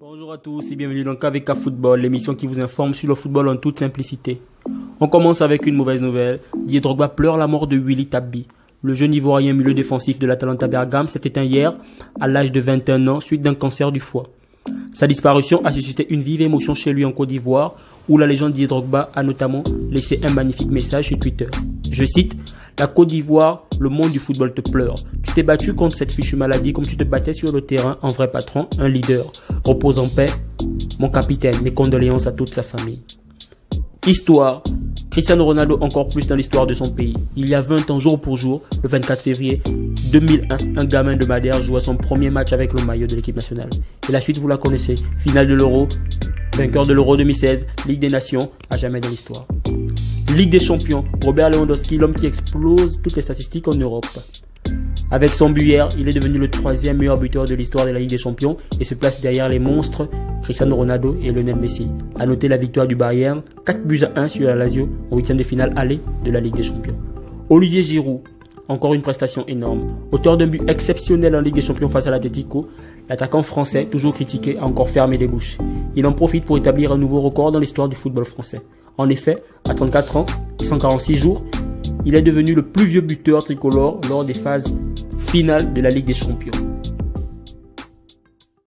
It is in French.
Bonjour à tous et bienvenue dans KVK Football, l'émission qui vous informe sur le football en toute simplicité. On commence avec une mauvaise nouvelle. Didier Drogba pleure la mort de Willy Tabbi. Le jeune ivoirien milieu défensif de l'Atalanta Bergame s'est éteint hier à l'âge de 21 ans suite d'un cancer du foie. Sa disparition a suscité une vive émotion chez lui en Côte d'Ivoire où la légende Didier Drogba a notamment laissé un magnifique message sur Twitter. Je cite: la Côte d'Ivoire, le monde du football te pleure. Tu t'es battu contre cette fichue maladie comme tu te battais sur le terrain, un vrai patron, un leader. Repose en paix, mon capitaine, mes condoléances à toute sa famille. Histoire. Cristiano Ronaldo encore plus dans l'histoire de son pays. Il y a 20 ans, jour pour jour, le 24 février 2001, un gamin de Madère joua son premier match avec le maillot de l'équipe nationale. Et la suite, vous la connaissez. Finale de l'Euro, vainqueur de l'Euro 2016, Ligue des Nations, à jamais dans l'histoire. Ligue des Champions, Robert Lewandowski, l'homme qui explose toutes les statistiques en Europe. Avec son but hier, il est devenu le 3e meilleur buteur de l'histoire de la Ligue des Champions et se place derrière les monstres Cristiano Ronaldo et Lionel Messi. A noter la victoire du Bayern, 4-1 sur la Lazio au 8e de finale aller de la Ligue des Champions. Olivier Giroud, encore une prestation énorme. Auteur d'un but exceptionnel en Ligue des Champions face à l'Atlético, l'attaquant français, toujours critiqué, a encore fermé les bouches. Il en profite pour établir un nouveau record dans l'histoire du football français. En effet, à 34 ans, 146 jours, il est devenu le plus vieux buteur tricolore lors des phases finales de la Ligue des Champions.